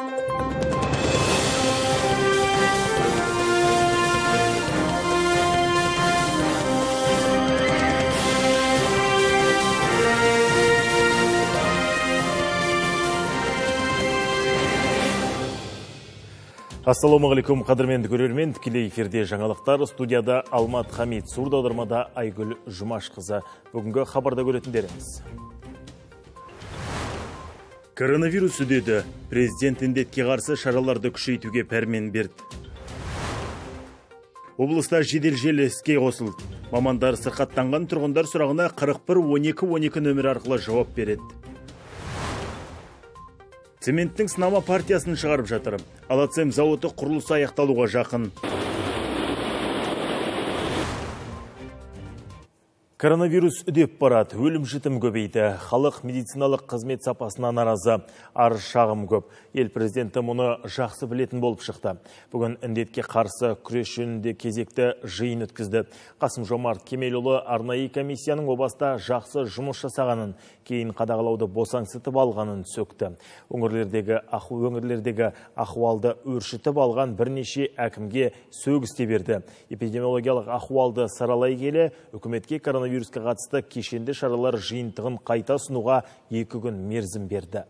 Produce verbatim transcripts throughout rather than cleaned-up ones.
Ассалаумағалейкум, қадірменді көрермен, тікелей эфирде жаңалықтар, студияда Алмат Хамид, сурда аудармада Айгүл Жұмашқызы. Бүгінгі хабарда көретіндеріңіз. Коронавирус үдеді. Президент індетке қарсы шараларды күшейтуге пәрмен берді. Облыста жедел желі іске қосылды. Мамандар сырқаттанған тұрғындар сұрағына қырық бір он екі он екі нөмір арқылы жауап береді. Цементтің сынама партиясын шығарып жатыр. Алацем зауыты құрылысы аяқталуға жақын. Коронавирус үдеп барады, өлім жітім көбейді. Халық медициналық қызмет сапасына наразы, арыз шағым көп. Ел президенті мұны жақсы білетін болып шықты. Бүгін індетке қарсы күрес жөнінде кезекті жиын өткізді. Қасым-Жомарт Кемелұлы арнайы комиссияның обаста жақсы жұмыс жасағанын, кейін қадағалауды босаңсытып алғанын сөкті. Өңірлердегі ақу өңірлердегі ахуалды өршітіп алған бірнеше әкімге сөгісте берді. Эпидемиологиялық ахуалды саралай келе, үкіметке коронавирусқа қатысты кешенді шаралар жиынтығын қайта ұсынуға екі күн мерзім берді.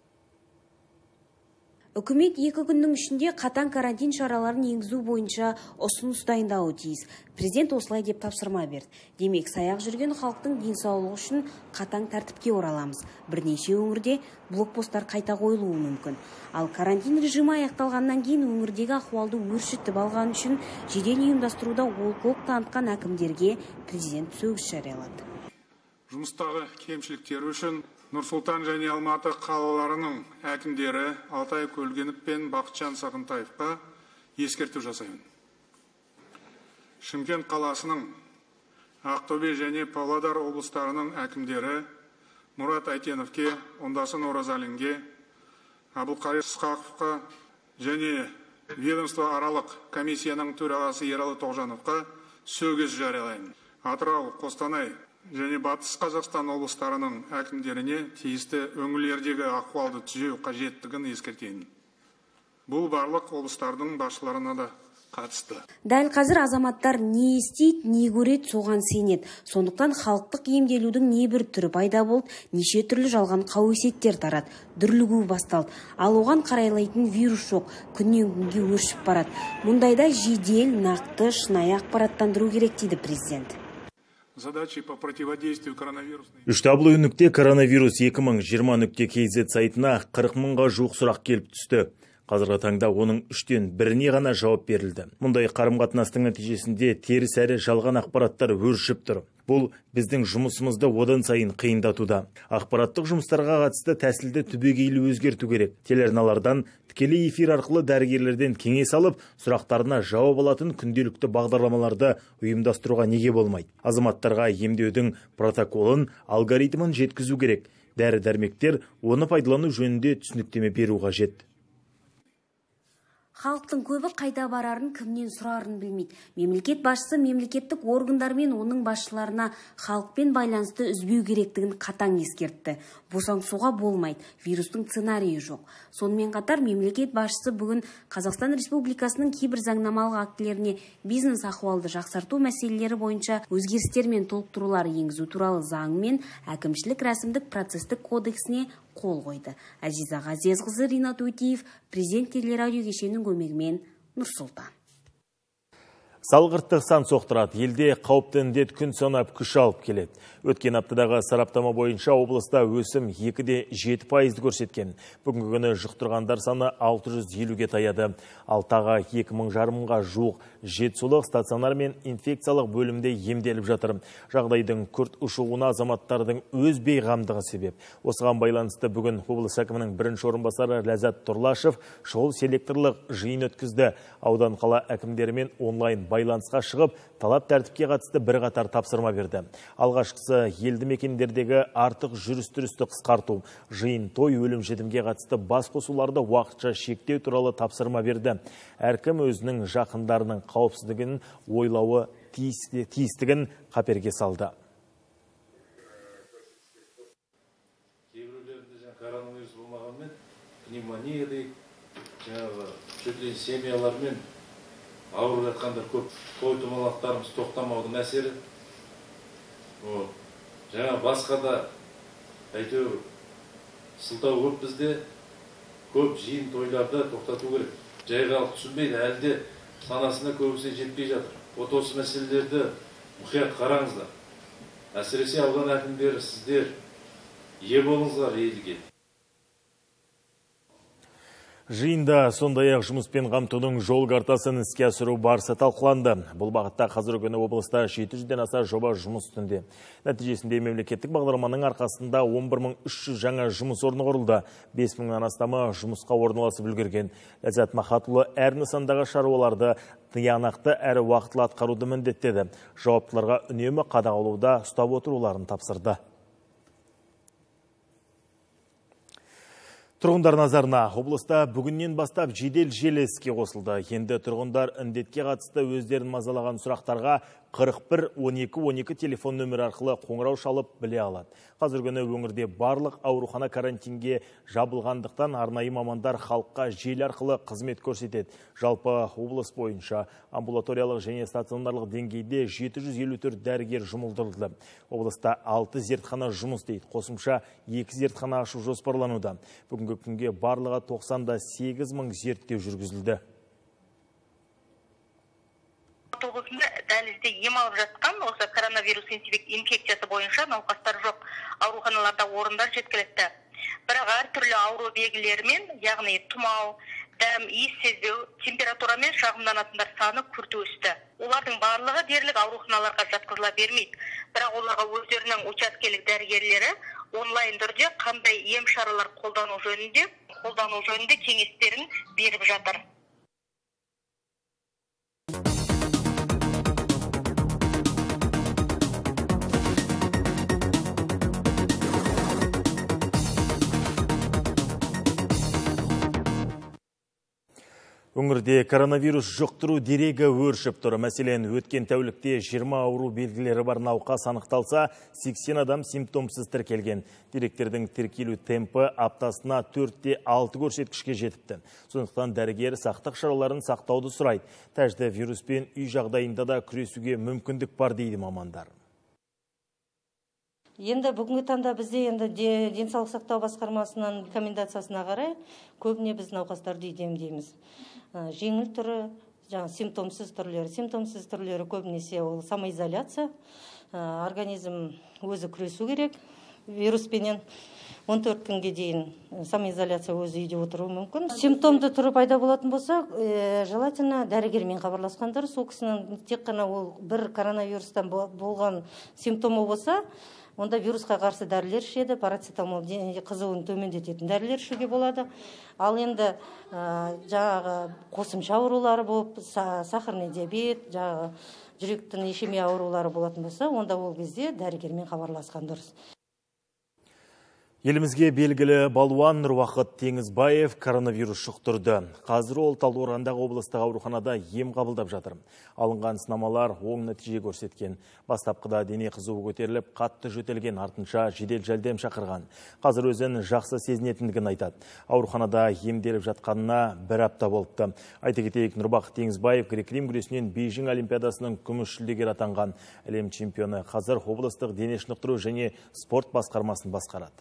Үкімет екі күннің ішінде қатаң карантин шараларын енгізу бойынша ұсыныс дайындауы тиіс. Президент осылай деп тапсырма берді. Демек, саяқ жүрген халықтың денсаулығы үшін қатаң тәртіпке ораламыз. Бірнеше өңірде блокпосттар қайта қойылуы мүмкін. Ал карантин режимі аяқталғаннан кейін өңірдегі ахуалды өршітіп алған үшін жедел ұйымдастыруда олқылық танытқан әкімдерге президент сөгіс жариялады. Жұмыстағы кемшіліктері үшін Нұр-Сұлтан және Алматы қалаларының әкімдері Алтай Көлгінов пен Бақытжан Сағынтаевқа ескерту жасаймын. Шымкент қаласының, Ақтөбе және Павлодар облыстарының әкімдері Мұрат Әйтеновке, Оңдасын Оразалинге, Абылқайыр Сқақовқа және ведомство аралық комиссияның төрағасы Ералы Тоғжановқа сөгіс жариялаймын. Атырау, Қостанай және Батыс Қазақстан облыстарының әкімдеріне тиісті өңірлердегі ахуалды түзеу қажеттігін ескертемін. Бұл барлық облыстардың басшыларына да қатысты. Дәл қазір азаматтар не естейді, не көреді, соған сенеді. Сондықтан халықтық емделудің небір түрі пайда болды, неше түрлі жалған қауесеттер тарады, дүрлігу басталды. Ал оған қарайлайтын вирус жоқ, күннен күнге өршіп барады. Мұндайда жедел, нақты, шынайы ақпараттандыру керек дейді президент. Задачи по противодействию коронавирусной. Үштаблы нүкте коронавирус екі мың жиырма нүкте кей зет сайтына қырық мыңға жуық сұрақ келіп түсті. Қазіргі таңда оның үштен біріне ғана жауап берілді. Мұндай қарым-қатынастың нәтижесінде теріс әрі жалған ақпараттар өршіп тұр. Бұл біздің жұмысымызды одан сайын қиындатуда. Ақпараттық жұмыстарға қатысты тәсілді түбегейлі өзгерту керек. Телеарналардан тікелей эфир арқылы дәрігерлерден кеңес алып, сұрақтарына жауап алатын күнделікті бағдарламаларды ұйымдастыруға неге болмайды? Азаматтарға емдеудің протоколын, алгоритмін жеткізу керек. Дәрі-дәрмектер оны пайдалану жөнінде түсініктеме беру қажет. Халықтың көбі қайда барарын, кімнен сұрарын білмейді. Мемлекет басшысы мемлекеттік органдар мен оның басшыларына халықпен байланысты үзбеу керектігін қатаң ескертті. Босаңсуға болмайды, вирустың сценарийі жоқ. Сонымен қатар мемлекет басшысы бүгін Қазақстан Республикасының кейбір заңнамалық актілеріне бизнес ахуалды жақсарту мәселелері бойынша өзгерістер мен толықтырулар енгізу туралы заң мен әкімшілік рәсімдік процестік кодексіне қол қойды. Азиза Ғазезқызы, Ринат Өтиев, президент телерадио кешенінің көмегімен Нұр-Сұлтан. Салғырттық сан соқтырады. Елде қауіпті індет күн санап күш алып келеді. Өткен аптадағы сараптама бойынша облыста өсім екі де жеті пайызды көрсеткен. Бүгінгі күні жұқтырғандар саны алты жүз елуге таяды. Ал тағы екі мың жарымға жуық жетісулық стационар мен инфекциялық бөлімде емделіп жатыр. Жағдайдың күрт ушығуына азаматтардың өз бейғамдығы себеп. Осыған байланысты бүгін облыс әкімінің бірінші орынбасары Ләззат Тұрлашев шұғыл селекторлық жиын өткізді. Аудан қала әкімдерімен онлайн байланысқа шығып, талап тәртіпке қатысты бір қатар тапсырма берді. Алғашқысы елді мекендердегі артық жүріс-тұрысты қысқарту, жиын той өлім жітімге қатысты бас қосуларды уақытша шектеу туралы тапсырма берді. Әркім өзінің жақындарының қауіпсіздігін ойлауы тиістігін қаперге салды. Кейбіреулерінде коронавирус болмағанмен пневмония дейді, жаңағы жүздеген семьялармен ауырып жатқандар көп. Той томалақтарымыз тоқтамаудың әсері. Жаңа басқа да әйтеуір сылтау көп бізде, көп жиын тойларды тоқтату керек. Жайғалық түсінбейді, әлде санасына көбісі жетпей жатыр. Вот осы мәселелерді мұқият қараңыздар. Әсіресе аудан әкімдері, сіздер ие болыңыздар елге. Жиында сондай-ақ жұмыспен қамтудың жол картасын іске асыру барысы талқыланды. Бұл бағытта қазіргі күні облыста жеті жүзден аса жоба жұмыс үстінде. Нәтижесінде мемлекеттік бағдарламаның арқасында он бір мың үш жүз жаңа жұмыс орны құрылды. бес мыңнан астамы жұмысқа орналасып үлгерген. Ләззат Махатұлы әр нысандағы шаруаларды тиянақты әрі уақытылы атқаруды міндеттеді. Жауаптыларға үнемі қадағалауда ұстап отыруларын тапсырды. Тұрғындар назарына, облыста бүгіннен бастап жедел желі іске қосылды. Енді тұрғындар індетке қатысты өздерін мазалаған сұрақтарға қырық бір он екі он екі телефон нөмірі арқылы қоңырау шалып біле алады. Қазіргі күні өңірде барлық аурухана карантинге жабылғандықтан арнайы мамандар халыққа желі арқылы қызмет көрсетеді. Жалпы облыс бойынша амбулаториялық және стационарлық деңгейде жеті жүз елу төрт дәрігер жұмылдырылды. Облыста алты зертхана жұмыс істейді. Қосымша екі зертхана ашу жоспарлануда. Бүгінгі күнге барлығы тоқсанда сегіз мың зерттеу жүргізілді. Облысында дәлізде ем алып жатқан осы коронавирус инфекциясы бойынша науқастар жоқ. Ауруханаларда орындар жеткілікті. Бірақ әртүрлі ауру белгілерімен, яғни тұмау, дәм, иіс сезбеу, температурамен шағымданатындар саны күрт өсті. Олардың барлығы дерлік ауруханаларға жатқызыла бермейді. Бірақ оларға өздерінің учаскелік дәрігерлері онлайн түрде қандай ем шаралар қолдану жөнінде, қолдану жөнінде кеңестерін беріп жатыр. Өңірде коронавирус жұқтыру дерегі өршіп тұр. Мәселен, өткен тәулікте жиырма ауру белгілері бар науқас анықталса, сексен адам симптомсыз тіркелген. Деректердің тіркелу темпі аптасына төртте алты көрсеткішке жетіпті. Сондықтан дәрігер сақтық шараларын сақтауды сұрайды. Тәжді вируспен үй жағдайында да күресуге мүмкіндік бар дейді мамандар. Енді бүгінгі таңда бізде енді денсаулық сақтау басқармасының рекомендациясына қарай көбіне біз науқастарды үйде емдейміз. Жеңіл түрі, жаңа симптомсыз түрлері, симптомсыз түрлері көбінесе ол самоизоляция, организм өзі күресу керек вируспенен. он төрт күнге дейін самоизоляция өзі үйде отыруы мүмкін. Симптомды түрі пайда болатын болса, желательно дәрігермен хабарласқандар, сол кісінің тек қана ол бір коронавирустан болған симптомы болса, онда вирусқа қарсы дәрілер ішеді, парацетамол қызуын төмендететін дәрілер ішуге болады. Ал енді жаңағы қосымша аурулары болып, сахарный диабет, жаңағы жүректің ишемия аурулары болатын болса, онда ол кезде дәрігермен хабарласқан дұрыс. Елімізге белгілі балуан Нұрбақыт Теңізбаев коронавирус жұқтырды. Қазір ол Талдықорғандағы облыстық ауруханада ем қабылдап жатыр. Алынған сынамалар оң нәтиже көрсеткен. Бастапқыда дене қызуы көтеріліп, қатты жөтелген, артынша жедел жәрдем шақырған. Қазір өзін жақсы сезінетіндігін айтады. Ауруханада емделіп жатқанына бір апта болыпты. Айта кетейік, Нұрбақыт Теңізбаев грек-рим күресінен Бейжің олимпиадасының күміс жүлдегері атанған. Әлем чемпионы, қазір облыстық дене шынықтыру және спорт басқармасын басқарады.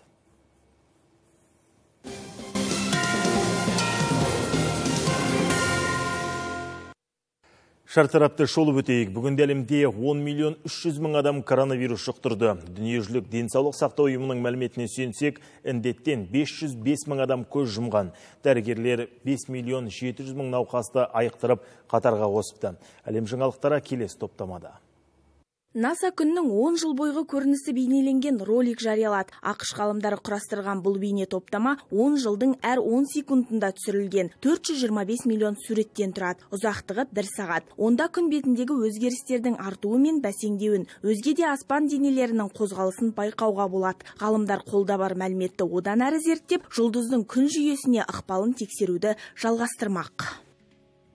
Шартарапты шолып өтейік. Бүгінде әлемде он миллион үш жүз мың адам коронавирус жұқтырды. Дүниежүзілік денсаулық сақтау ұйымының мәліметіне сүйенсек, індеттен бес жүз бес мың адам көз жұмған. Дәрігерлер бес миллион жеті жүз мың науқасты айықтырып қатарға қосыпты. Әлем жаңалықтары келесі топтамада. НАСА күннің он жыл бойғы көрінісі бейнеленген ролик жариялады. ақш ғалымдары құрастырған бұл бейне топтама он жылдың әр он секундында түсірілген. төрт жүз жиырма бес миллион суреттен тұрады. Ұзақтығы бір сағат. Онда күн бетіндегі өзгерістердің артуы мен бәсеңдеуін, өзге де аспан денелерінің қозғалысын байқауға болады. Ғалымдар қолда бар мәліметті одан әрі зерттеп, жұлдыздың күн жүйесіне ықпалын тексеруді жалғастырмақ.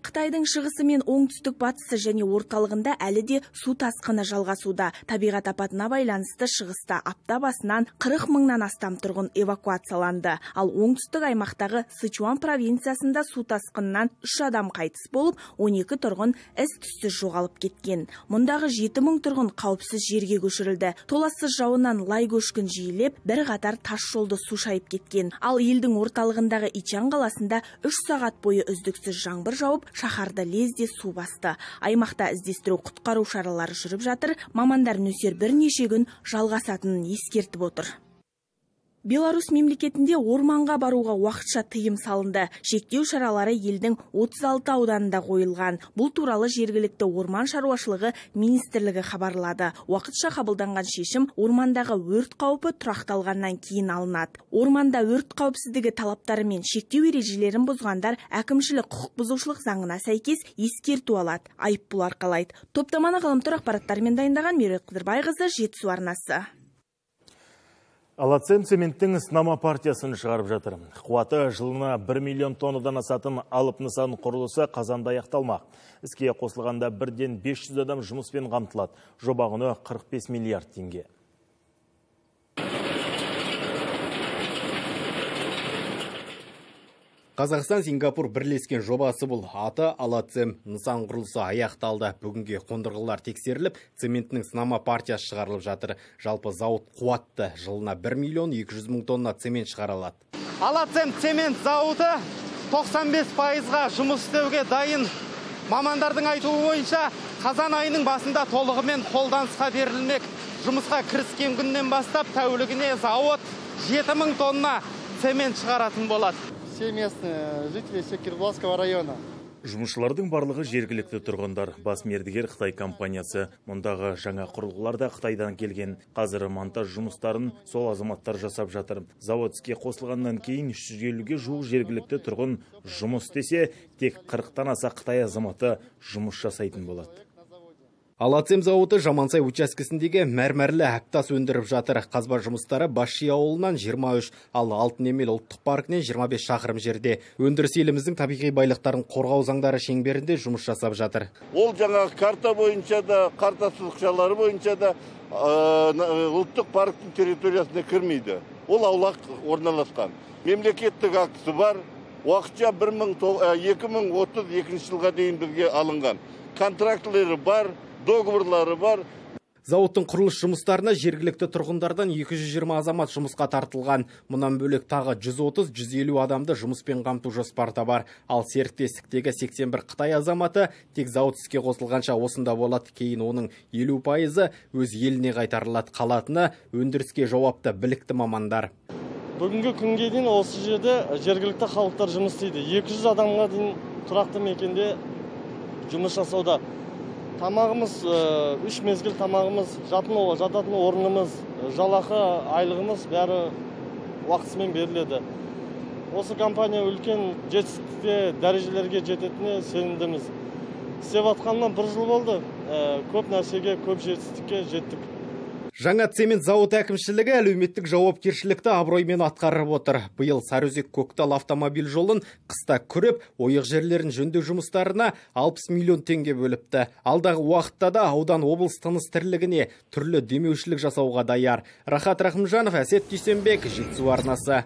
Қытайдың шығысы мен оңтүстік батысы және орталығында әлі де су тасқыны жалғасуда. Табиғат апатына байланысты шығыста апта басынан қырық мыңнан астам тұрғын эвакуацияланды. Ал оңтүстік аймақтағы Сычуан провинциясында су тасқынынан үш адам қайтыс болып, он екі тұрғын із-түссіз жоғалып кеткен. Мұндағы жеті мың тұрғын қауіпсіз жерге көшірілді. Толассыз жауыннан лай көшкін жиілеп, бір қатар тас жолды су шайып кеткен. Ал елдің орталығындағы Ичан қаласында үш сағат бойы үздіксіз жаңбыр жауып, шаһарды лезде су басты. Аймақта іздестіру құтқару шаралары жүріп жатыр. Мамандар нөсер бірнеше күн жалғасатынын ескертіп отыр. Беларусь мемлекетінде орманға баруға уақытша тыйым салынды. Шектеу шаралары елдің отыз алты ауданында қойылған. Бұл туралы жергілікті орман шаруашылығы министрлігі хабарлады. Уақытша қабылданған шешім ормандағы өрт қаупі тұрақталғаннан кейін алынады. Орманда өрт қауіпсіздігі талаптары мен шектеу ережелерін бұзғандар әкімшілік құқық бұзушылық заңына сәйкес ескерту алады. Айыппұл арқалайды. Топтаманы ғаламтор ақпараттарымен дайындаған Меруерт Қыдырбайқызы, Жетісу арнасы. Алацем цементтің сынама партиясын шығарып жатыр. Қуаты жылына бір миллион тоннадан асатын алып нысан құрылысы қазанда аяқталмақ. Іске қосылғанда бірден бес жүз адам жұмыспен қамтылады. Жоба құны қырық бес миллиард теңге. Қазақстан-Сингапур бірлескен жобасы бұл. Аты Алацем. Нысан құрылысы аяқталды. Бүгінге қондырғылар тексеріліп, цементінің сынама партиясы шығарылып жатыр. Жалпы зауыт қуатты. Жылына бір миллион екі жүз мың тонна цемент шығарылады. Алацем цемент зауыты тоқсан бес пайызға жұмыс істеуге дайын. Мамандардың айтуы бойынша қазан айының басында толығымен қолданысқа берілмек. Жұмысқа кіріскен күннен бастап тәулігіне зауыт жеті мың тонна цемент шығаратын болады. Все местные жители Секирбулского района. Жұмысшылардың барлығы жергілікті тұрғындар. Бас мердігер Қытай компаниясы. Мұндағы жаңа құрылғылар да Қытайдан келген. Қазір монтаж жұмыстарын сол азаматтар жасап жатыр. Завод іске қосылғаннан кейін үш жүз елуге жуық жергілікті тұрғын жұмыс істесе, тек қырықтан аса Қытай азаматы жұмыс жасайтын болады. Алацем зауыты Жамансай учаскесіндегі мәрмәрлі әктас өндіріп жатыр. Қазба жұмыстары Басши ауылынан жиырма үш, ал Алтын Емел ұлттық паркінен жиырма бес шақырым жерде. Өндіріс еліміздің табиғи байлықтарын қорғау заңдары шеңберінде жұмыс жасап жатыр. Ол жаңа карта бойынша да, карта сызықшалары бойынша да ұлттық парктің территориясына кірмейді. Ол аулақ орналасқан. Мемлекеттік актісі бар. Уақытша екі мың отыз екінші жылға дейін бізге алынған. Контрактілері бар. Договорлары бар. Зауыттың құрылыс жұмыстарына жергілікті тұрғындардан екі жүз жиырма азамат жұмысқа тартылған. Мұнан бөлек тағы жүз отыз - жүз елу адамды жұмыспен қамту жоспарда бар. Ал серіктестіктегі сексен бір Қытай азаматы тек зауыт іске қосылғанша осында болады. Кейін оның елу пайызы өз еліне қайтарылады. Қалатыны өндіріске жауапты білікті мамандар. Бүгінгі күнге дейін осы жерде жергілікті халықтар жұмыс істейді. екі жүз адамға дейін тұрақты мекенде жұмыс жасауда. Тамағымыз, үш мезгіл тамағымыз, жататын орнымыз, жалақы айлығымыз бәрі уақытысымен беріледі. Осы компания үлкен жетістікте дәрежелерге жететіне сенімдіміз. Істеп атқаннан бір жыл болды. Көп нәрсеге, көп жетістікке жеттік. Жаңа цемент зауыт әкімшілігі әлеуметтік жауапкершілікті абыроймен атқарып отыр. Биыл Сарыөзек Көктал автомобиль жолын қыста күреп, ойық жерлерін жөндеу жұмыстарына алпыс миллион теңге бөліпті. Алдағы уақытта да аудан облыс тыныс тірлігіне түрлі демеушілік жасауға даяр. Рахат Рахымжанов, Әсет Түйсенбек, Жетісу арнасы.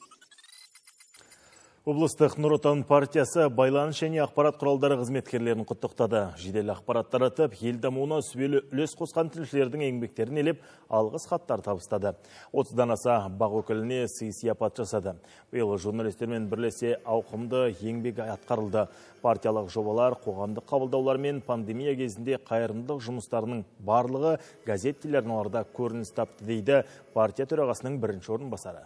Облыстық Нұр Отан партиясы байланыс және ақпарат құралдары қызметкерлерін құттықтады. Жедел ақпарат таратып, ел дамуына сүбелі үлес қосқан тілшілердің еңбектерін елеп, алғыс хаттар табыстады. отыздан аса бақ өкіліне сый-сияпат жасады. Биыл журналистермен бірлесе ауқымды еңбек атқарылды. Партиялық жобалар, қоғамдық қабылдаулар мен пандемия кезінде қайырымдылық жұмыстарының барлығы газет телеарналарда көрініс тапты дейді партия төрағасының бірінші орынбасары.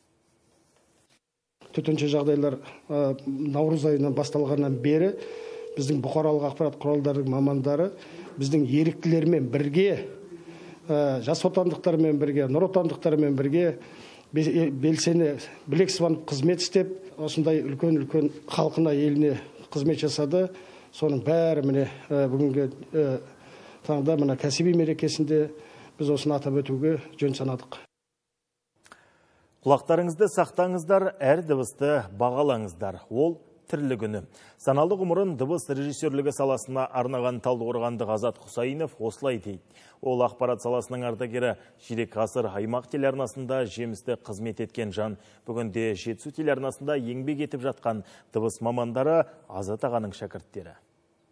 Төтенше жағдайлар наурыз айынан басталғаннан бері біздің бұқаралық ақпарат құралдарының мамандары біздің еріктілермен бірге, жас отандықтармен бірге, нұр отандықтармен бірге белсене білек сыбанып қызмет істеп, осындай үлкен-үлкен халқына, еліне қызмет жасады. Соның бәрі міне бүгінгі таңда мына кәсіби мерекесінде біз осыны атап өтуге жөн санадық. Құлақтарыңызды сақтаңыздар, әр дыбысты бағалаңыздар. Ол тірлі күні. Саналы ғұмырын дыбыс режиссерлігі саласына арнаған Талдықорғандық Азат Құсайынов осылай дейді. Ол ақпарат саласының ардагері, ширек ғасыр Аймақ телеарнасында жемісті қызмет еткен жан. Бүгінде Жетісу телеарнасында еңбек етіп жатқан дыбыс мамандары Азат ағаның шәкірттері.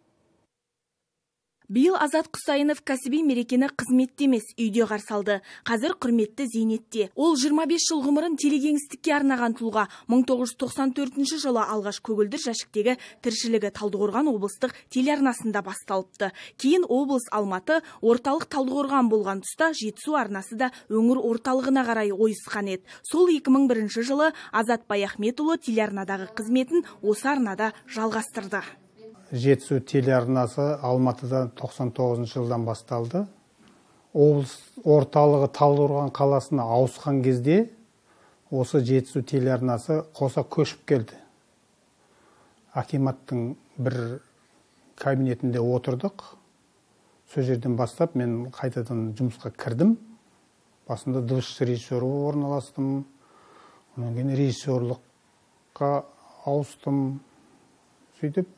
Биыл Азат Құсайынов кәсіби мерекені қызметте емес, үйде қарсы алды. Қазір құрметті зейнетте. Ол жиырма бес жыл ғұмырын телегеңістікке арнаған тұлға. мың тоғыз жүз тоқсан төртінші жылы алғаш көгілдір жәшіктегі тіршілігі Талдықорған облыстық телеарнасында басталыпты. Кейін облыс Алматы, орталық Талдықорған болған тұста Жетісу арнасы да өңір орталығына қарай ойысқан еді. Сол екі мың бірінші жылы Азат Баяхметұлы телеарнадағы қызметін осы арнада жалғастырды. Жетісу телеарнасы Алматыда тоқсан тоғызыншы жылдан басталды. Облыс орталығы Талдықорған қаласына ауысқан кезде осы Жетісу телеарнасы қоса көшіп келді. Акиматтың бір кабинетінде отырдық. Сол жерден бастап мен қайтадан жұмысқа кірдім. Басында дыбыс режиссері орналастым. Онан кейін режиссерлыққа ауыстым. Сөйтіп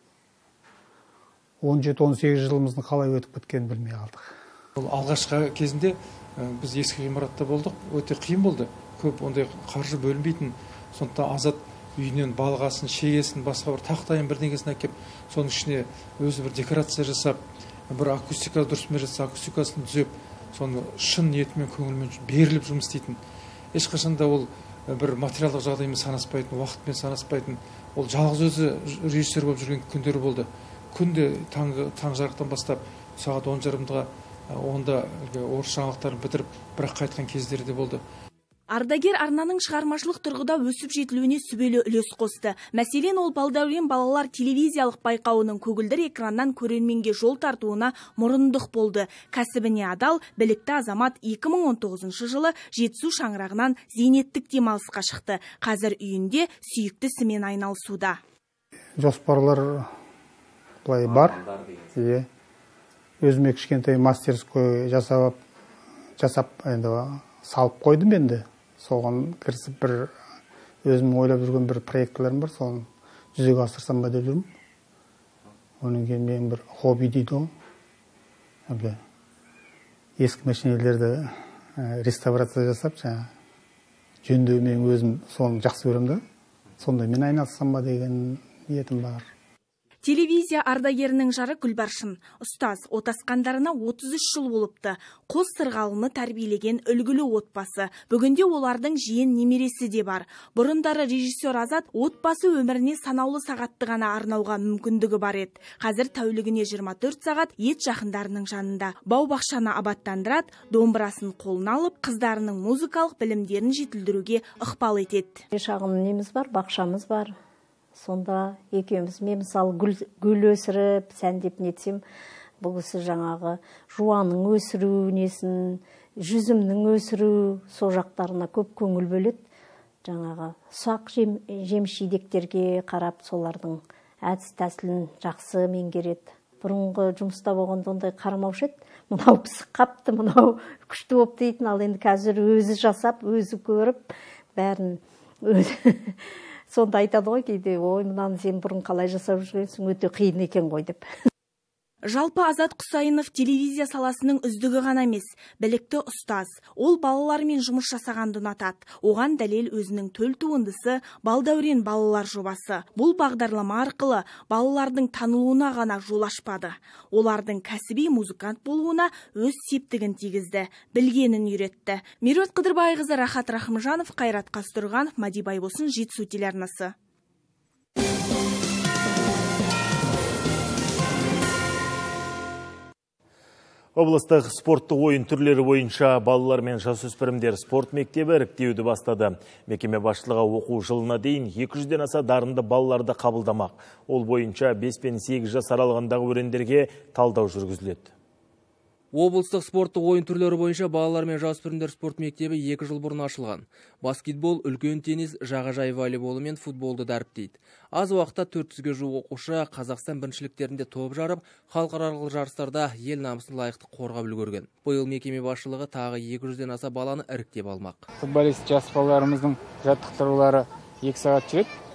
он жеті он сегіз жылымыздың қалай өтіп кеткенін білмей қалдық. Алғашқы кезінде біз ескі ғимаратта болдық, өте қиын болды. Көп ондай қаржы бөлінбейтін. Сондықтан Азат үйінен балғасын, шегесін, басқа бір тақтайын бірдеңесін әкеп, соның ішіне өзі бір декорация жасап, бір акустика дұрысымен жасап, акустикасын түзеп, соны шын ниетімен, көңілмен беріліп жұмыс істейтін. Ешқашанда ол бір материалдық жағдаймен санаспайтын, уақытпен санаспайтын. Ол жалғыз өзі режиссер болып жүрген күндері болды. Күнде таң жарықтан бастап сағат он жарымда онда орыс жаңалықтарын бітіріп, бірақ қайтқан кездері де болды. Ардагер арнаның шығармашылық тұрғыда өсіп жетілуіне сүбелі үлес қосты. Мәселен, ол Балдәурен балалар телевизиялық байқауының көгілдір экраннан көрерменге жол тартуына мұрындық болды. Кәсібіне адал, білікті азамат екі мың он тоғызыншы жылы Жетісу шаңырағынан зейнеттік демалысқа шықты. Қазір үйінде сүйікті ісімен айналысуда. Жоспарлар былай бар. Иә. Өзіме кішкентай мастерской жасап, жасап енді салып қойдым енді. Соған кірісіп бір өзім ойлап жүрген бір проектлерім бар, соны жүзеге асырсам ба деп жүрмін. Оның кейін мен бір хобби дейді ғой. Ескі машинелерді реставрация жасап, жаңа жөндеу мен өзім соны жақсы көремін да. Сонда мен айналыссам ба деген ниетім бар. Телевизия ардагерінің жары Гүлбаршын. Ұстаз, отасқандарына отыз үш жыл болыпты. Қос сырғалыны тәрбиелеген үлгілі отбасы. Бүгінде олардың жиен немересі де бар. Бұрындары режиссер Азат отбасы өміріне санаулы сағатты ғана арнауға мүмкіндігі бар еді. Қазір тәулігіне жиырма төрт сағат ет жақындарының жанында. Бау-бақшаны абаттандырады, домбырасын қолына алып, қыздарының музыкалық білімдерін жетілдіруге ықпал етеді. Шағын неміз бар, бақшамыз бар. Сонда екеуміз, мен мысалы гүл өсіріп, сәндеп нетсем, бұл кісі жаңағы жуаның өсіру несін, жүзімнің өсіру, со жақтарына көп көңіл бөледі. Жаңағы ұсақ жеміс жидектерге қарап, солардың әдіс тәсілін жақсы меңгереді. Бұрынғы жұмыста болғанда ондай қарамаушы еді. Мынау пысық қапты, мынау күшті болып дейтін, ал енді қазір өзі жасап, өзі көріп, бәрін өзі сонда айтады ғой кейде, ой, мынаны сен бұрын қалай жасап жүргенсің, өте қиын екен ғой деп. Жалпы Азат Құсайынов телевизия саласының үздігі ғана емес, білікті ұстаз. Ол балалармен жұмыс жасағанды ұнатады. Оған дәлел өзінің төл туындысы Балдәурен балалар жобасы. Бұл бағдарлама арқылы балалардың танылуына ғана жол ашпады. Олардың кәсіби музыкант болуына өз септігін тигізді, білгенін үйретті. Меруерт Қыдырбайқызы, Рахат Рахымжанов, Қайрат Қастұрғанов, Мади Байбосын, Жетісу телеарнасы. Облыстық спорттық ойын түрлері бойынша балалар мен жасөспірімдер спорт мектебі іріктеуді бастады. Мекеме басшылығы оқу жылына дейін екі жүзден аса дарынды балаларды қабылдамақ. Ол бойынша бес пен сегіз жас аралығындағы өрендерге талдау жүргізіледі. Облыстық спорттық ойын түрлері бойынша балалар мен жасөспірімдер спорт мектебі екі жыл бұрын ашылған. Баскетбол, үлкен теннис, жағажай волейболы мен футболды дәріптейді. Аз уақытта төрт жүзге жуық оқушы Қазақстан біріншіліктерінде топ жарып, халықаралық жарыстарда ел намысын лайықты қорғап үлгерген. Биыл мекеме басшылығы тағы екі жүзден аса баланы іріктеп алмақ. Футболист жас балаларымыздың жаттықтырулары екі сағат жүреді.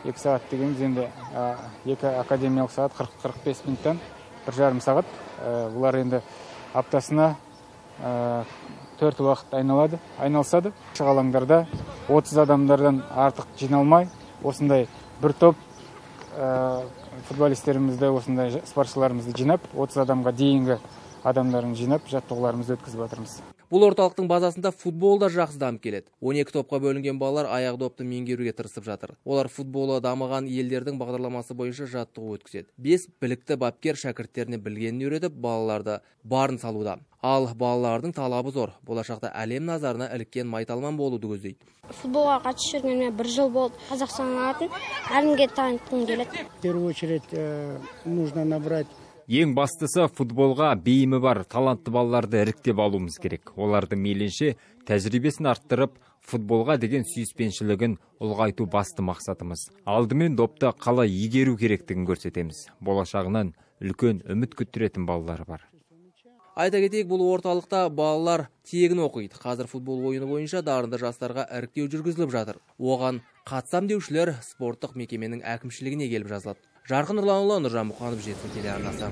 екі сағат дегеніміз енді екі академиялық сағат қырық қырық бес минуттан бір жарым сағат. Бұлар енді аптасына төрт уақыт айналады, айналысады. Алаңдарда отыз адамдардан артық жиналмай, осындай бір топ футболистерімізді, осындай спортшыларымызды жинап, отыз адамға дейінгі адамдарын жинап, жаттығуларымызды өткізіп жатырмыз. Бұл орталықтың базасында футбол да жақсы дамып келеді. он екі топқа бөлінген балалар аяқ допты меңгеруге тырысып жатыр. Олар футболы дамыған елдердің бағдарламасы бойынша жаттығу өткізеді. Бес білікті бапкер шәкірттеріне білгенін үйретіп, балаларды барын салуда. Ал балалардың талабы зор. Болашақта әлем назарына іліккен майталман болуды көздейді. Футболға қатысып жүргеніме бір жыл болды. Қазақстанның атын әлемге танытқым келеді. В первую очередь нужно набрать. Ең бастысы футболға бейімі бар талантты балаларды іріктеп алуымыз керек. Олардың мейлінше тәжірибесін арттырып, футболға деген сүйіспеншілігін ұлғайту басты мақсатымыз. Алдымен допты қалай игеру керектігін көрсетеміз. Болашағынан үлкен үміт күттіретін балалар бар. Айта кетейік, бұл орталықта балалар тегін оқиды. Қазір футбол ойыны бойынша дарынды жастарға іріктеу жүргізіліп жатыр. Оған қатысам деушілер спорттық мекеменің әкімшілігіне келіп жазылады. Жарқын Нұрланұлы, Нұржан Мұқанов, Жетісу телеарнасы.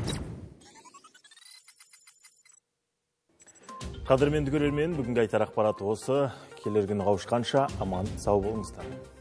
Қадірменді көрермен, бүгінгі айтар ақпарат осы. Келер күні қауышқанша аман сау болыңыздар.